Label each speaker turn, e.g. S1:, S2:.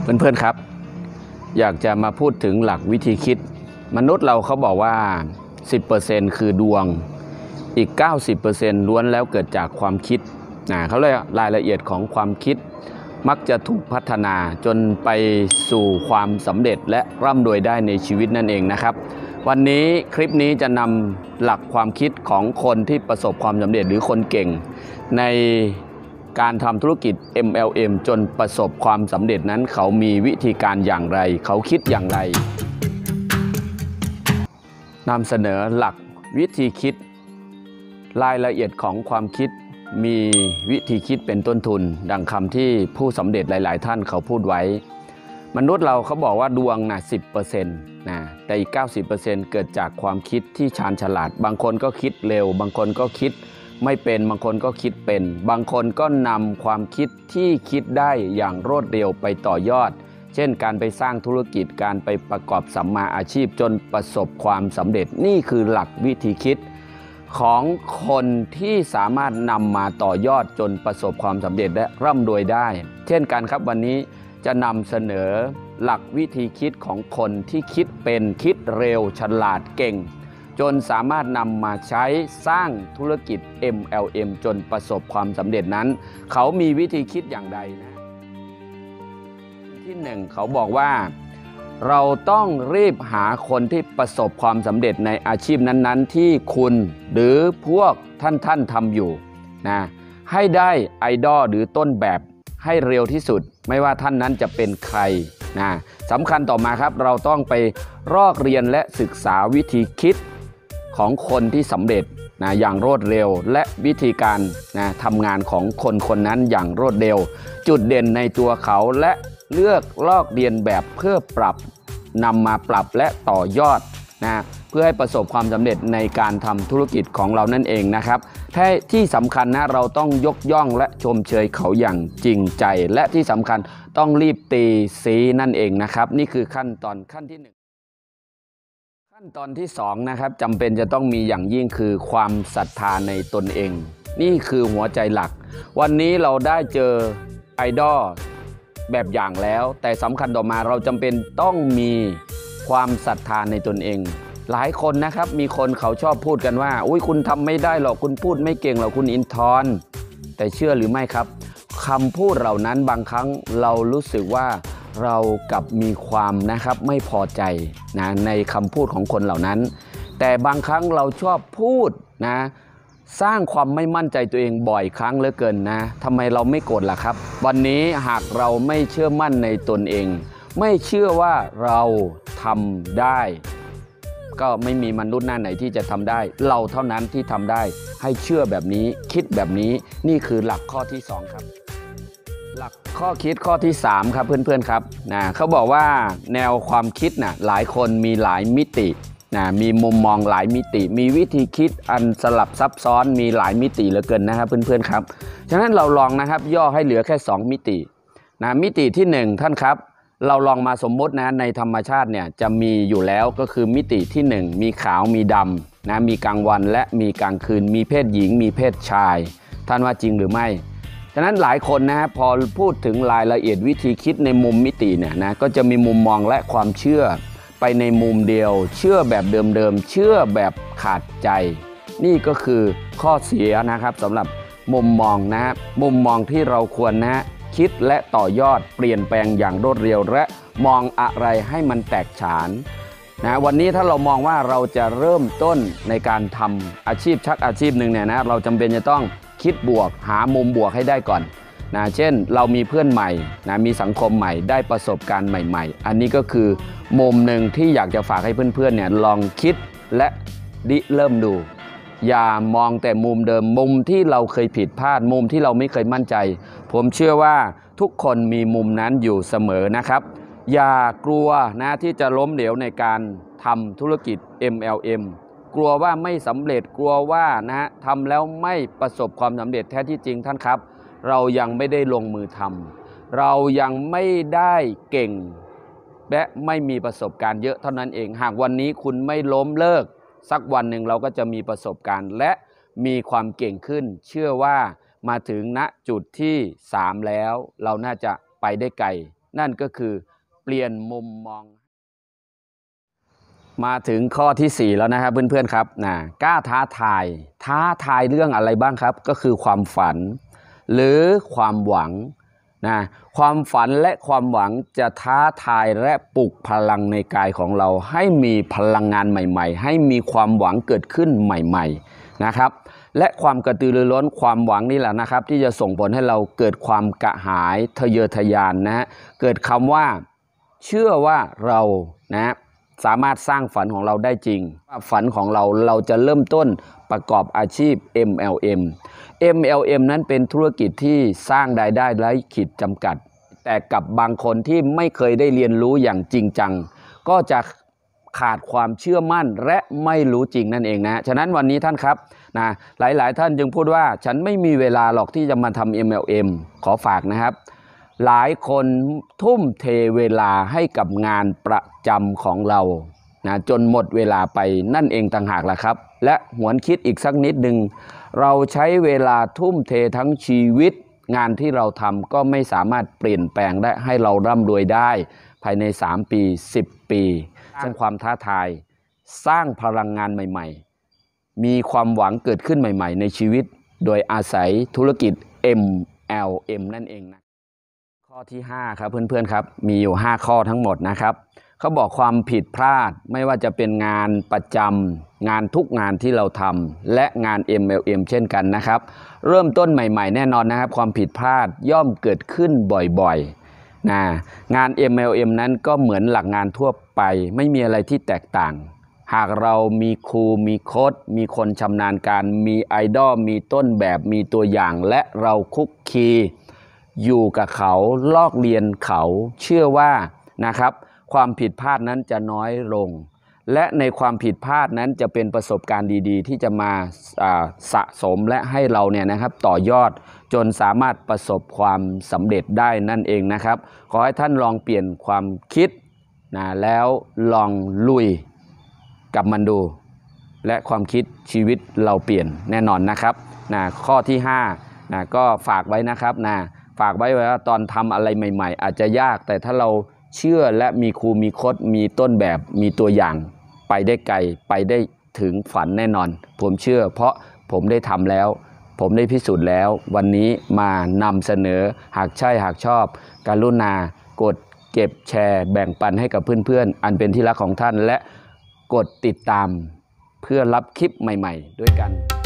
S1: เพื่อนๆครับอยากจะมาพูดถึงหลักวิธีคิดมนุษย์เราเขาบอกว่า 10% คือดวงอีก 90% ล้วนแล้วเกิดจากความคิดเขาเรียกรายละเอียดของความคิดมักจะถูกพัฒนาจนไปสู่ความสำเร็จและร่ำรวยได้ในชีวิตนั่นเองนะครับวันนี้คลิปนี้จะนำหลักความคิดของคนที่ประสบความสำเร็จหรือคนเก่งในการทำธุรกิจ MLM จนประสบความสำเร็จนั้นเขามีวิธีการอย่างไรเขาคิดอย่างไรนำเสนอหลักวิธีคิดรายละเอียดของความคิดมีวิธีคิดเป็นต้นทุนดังคำที่ผู้สำเร็จหลายๆท่านเขาพูดไว้มนุษย์เราเขาบอกว่าดวง10% แต่อีก 90% เกิดจากความคิดที่ชาญฉลาดบางคนก็คิดเร็วบางคนก็คิดไม่เป็นบางคนก็คิดเป็นบางคนก็นำความคิดที่คิดได้อย่างรวดเร็วไปต่อยอดเช่นการไปสร้างธุรกิจการไปประกอบสัมมาอาชีพจนประสบความสำเร็จนี่คือหลักวิธีคิดของคนที่สามารถนำมาต่อยอดจนประสบความสำเร็จและร่ำรวยได้เช่นกันครับวันนี้จะนำเสนอหลักวิธีคิดของคนที่คิดเป็นคิดเร็วฉลาดเก่งจนสามารถนำมาใช้สร้างธุรกิจ MLM จนประสบความสำเร็จนั้นเขามีวิธีคิดอย่างไรนะที่หนึ่งเขาบอกว่าเราต้องรีบหาคนที่ประสบความสำเร็จในอาชีพนั้นๆที่คุณหรือพวกท่านทำอยู่นะให้ได้ไอดอลหรือต้นแบบให้เร็วที่สุดไม่ว่าท่านนั้นจะเป็นใครนะสำคัญต่อมาครับเราต้องไปรอกเรียนและศึกษาวิธีคิดของคนที่สำเร็จนะอย่างรวดเร็วและวิธีการทำงานของคนคนนั้นอย่างรวดเร็วจุดเด่นในตัวเขาและเลือกลอกเรียนแบบเพื่อปรับนำมาปรับและต่อยอดเพื่อให้ประสบความสำเร็จในการทำธุรกิจของเรานั่นเองนะครับที่สำคัญนะเราต้องยกย่องและชมเชยเขาอย่างจริงใจและที่สำคัญต้องรีบตีสีนั่นเองนะครับนี่คือขั้นที่1ขั้นตอนที่2นะครับจำเป็นจะต้องมีอย่างยิ่งคือความศรัทธาในตนเองนี่คือหัวใจหลักวันนี้เราได้เจอไอดอลแบบอย่างแล้วแต่สำคัญต่อมาเราจำเป็นต้องมีความศรัทธาในตนเองหลายคนนะครับมีคนเขาชอบพูดกันว่าอุ้ยคุณทำไม่ได้หรอกคุณพูดไม่เก่งหรอกคุณอินทรแต่เชื่อหรือไม่ครับคำพูดเหล่านั้นบางครั้งเรารู้สึกว่าเรากับมีความไม่พอใจในคำพูดของคนเหล่านั้นแต่บางครั้งเราชอบพูดสร้างความไม่มั่นใจตัวเองบ่อยครั้งเหลือเกินทำไมเราไม่โกรธล่ะครับวันนี้หากเราไม่เชื่อมั่นในตนเองไม่เชื่อว่าเราทำได้ก็ไม่มีมนุษย์หน้าไหนที่จะทำได้เราเท่านั้นที่ทำได้ให้เชื่อแบบนี้คิดแบบนี้นี่คือหลักข้อที่2ครับหลักข้อคิดข้อที่3ครับเพื่อนๆครับเขาบอกว่าแนวความคิดหลายคนมีหลายมิติมีมุมมองหลายมิติมีวิธีคิดอันสลับซับซ้อนมีหลายมิติเหลือเกินนะครับเพื่อนๆครับฉะนั้นเราลองย่อให้เหลือแค่2มิติมิติที่1ท่านครับเราลองมาสมมติในธรรมชาติจะมีอยู่แล้วก็คือมิติที่1มีขาวมีดำมีกลางวันและมีกลางคืนมีเพศหญิงมีเพศชายท่านว่าจริงหรือไม่ฉะนั้นหลายคนพอพูดถึงรายละเอียดวิธีคิดในมุมมิติก็จะมีมุมมองและความเชื่อไปในมุมเดียวเชื่อแบบเดิมๆเชื่อแบบขาดใจนี่ก็คือข้อเสียนะครับสำหรับมุมมองมุมมองที่เราควรคิดและต่อยอดเปลี่ยนแปลงอย่างรวดเร็วและมองอะไรให้มันแตกฉานวันนี้ถ้าเรามองว่าเราจะเริ่มต้นในการทำอาชีพอาชีพหนึ่งเราจำเป็นจะต้องคิดบวกหามุมบวกให้ได้ก่อนเช่นเรามีเพื่อนใหม่มีสังคมใหม่ได้ประสบการณ์ใหม่ๆอันนี้ก็คือมุมหนึ่งที่อยากจะฝากให้เพื่อนๆลองคิดและเริ่มดูอย่ามองแต่มุมเดิมมุมที่เราเคยผิดพลาดมุมที่เราไม่เคยมั่นใจผมเชื่อว่าทุกคนมีมุมนั้นอยู่เสมอนะครับอย่ากลัวที่จะล้มเหลวในการทำธุรกิจ MLM กลัวว่าไม่สำเร็จกลัวว่าทำแล้วไม่ประสบความสำเร็จแท้ที่จริงท่านครับเรายังไม่ได้ลงมือทำเรายังไม่ได้เก่งและไม่มีประสบการณ์เยอะเท่านั้นเองหากวันนี้คุณไม่ล้มเลิกสักวันหนึ่งเราก็จะมีประสบการณ์และมีความเก่งขึ้นเชื่อว่ามาถึงณจุดที่3แล้วเราน่าจะไปได้ไกลนั่นก็คือเปลี่ยนมุมมองมาถึงข้อที่4แล้วนะครับเพื่อนๆครับกล้าท้าทายเรื่องอะไรบ้างครับก็คือความฝันหรือความหวังความฝันและความหวังจะท้าทายและปลุกพลังในกายของเราให้มีพลังงานใหม่ๆให้มีความหวังเกิดขึ้นใหม่ๆนะครับและความกระตือรือร้นความหวังนี่แหละนะครับที่จะส่งผลให้เราเกิดความกระหายทะเยอทะยานเกิดคำว่าเชื่อว่าเราสามารถสร้างฝันของเราได้จริงฝันของเราจะเริ่มต้นประกอบอาชีพ MLM นั้นเป็นธุรกิจที่สร้างรายได้ไร้ขีดจำกัดแต่กับบางคนที่ไม่เคยได้เรียนรู้อย่างจริงจังก็จะขาดความเชื่อมั่นและไม่รู้จริงนั่นเองฉะนั้นวันนี้ท่านครับหลายๆท่านจึงพูดว่าฉันไม่มีเวลาหรอกที่จะมาทำ MLM ขอฝากนะครับหลายคนทุ่มเทเวลาให้กับงานประจำของเราจนหมดเวลาไปนั่นเองต่างหากล่ะครับและหวนคิดอีกสักนิดหนึ่งเราใช้เวลาทุ่มเททั้งชีวิตงานที่เราทำก็ไม่สามารถเปลี่ยนแปลงได้ให้เราร่ำรวยได้ภายใน3 ปี10 ปีสร้างความท้าทายสร้างพลังงานใหม่ๆมีความหวังเกิดขึ้นใหม่ๆในชีวิตโดยอาศัยธุรกิจ MLM นั่นเองข้อที่5ครับเพื่อนๆครับมีอยู่5ข้อทั้งหมดนะครับเขาบอกความผิดพลาดไม่ว่าจะเป็นงานประจำงานทุกงานที่เราทำและงาน MLM เช่นกันนะครับเริ่มต้นใหม่ๆแน่นอนนะครับความผิดพลาดย่อมเกิดขึ้นบ่อยๆงาน MLM นั้นก็เหมือนหลักงานทั่วไปไม่มีอะไรที่แตกต่างหากเรามีครูมีโค้ชมีคนชำนาญการมีไอดอลมีต้นแบบมีตัวอย่างและเราคุกคีอยู่กับเขาลอกเรียนเขาเชื่อว่านะครับความผิดพลาดนั้นจะน้อยลงและในความผิดพลาดนั้นจะเป็นประสบการณ์ดีๆที่จะมาสะสมและให้เราต่อยอดจนสามารถประสบความสำเร็จได้นั่นเองนะครับขอให้ท่านลองเปลี่ยนความคิดแล้วลองลุยกับมันดูและความคิดชีวิตเราเปลี่ยนแน่นอนนะครับข้อที่5ก็ฝากไว้นะครับฝากไว้ว่าตอนทำอะไรใหม่ๆอาจจะยากแต่ถ้าเราเชื่อและมีครูมีโค้ชมีต้นแบบมีตัวอย่างไปได้ไกลไปได้ถึงฝันแน่นอนผมเชื่อเพราะผมได้ทำแล้วผมได้พิสูจน์แล้ววันนี้มานำเสนอหากใช่หากชอบกรุณากดเก็บแชร์แบ่งปันให้กับเพื่อนๆอันเป็นที่รักของท่านและกดติดตามเพื่อรับคลิปใหม่ๆด้วยกัน